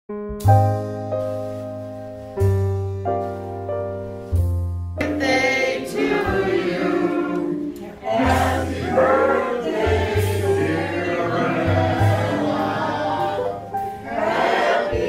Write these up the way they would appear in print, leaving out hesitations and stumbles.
Birthday to you. Happy birthday, dear Loretta. Happy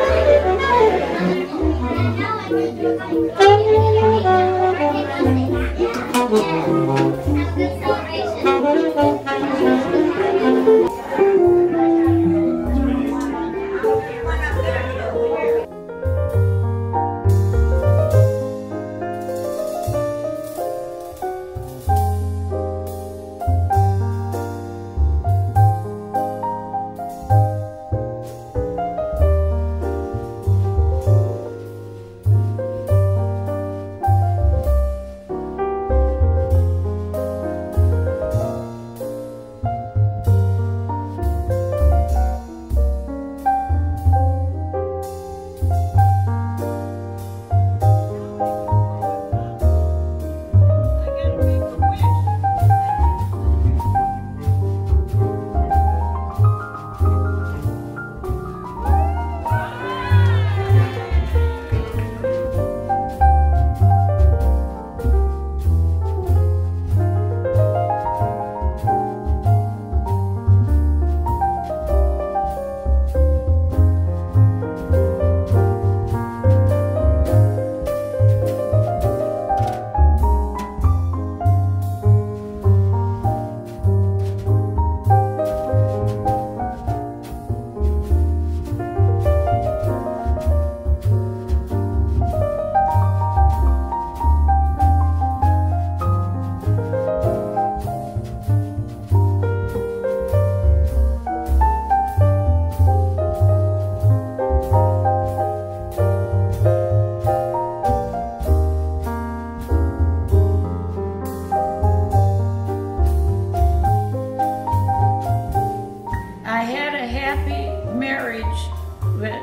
I had a happy marriage with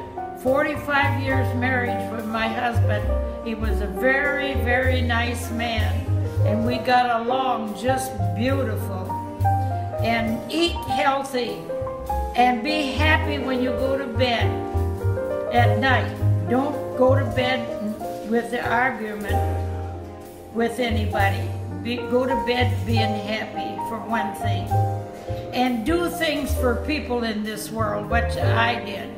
45 years marriage with my husband. He was a very, very nice man, and we got along just beautiful. And eat healthy and be happy when you go to bed at night. Don't go to bed with the argument with anybody. Go to bed being happy, for one thing. And do things for people in this world, which I did.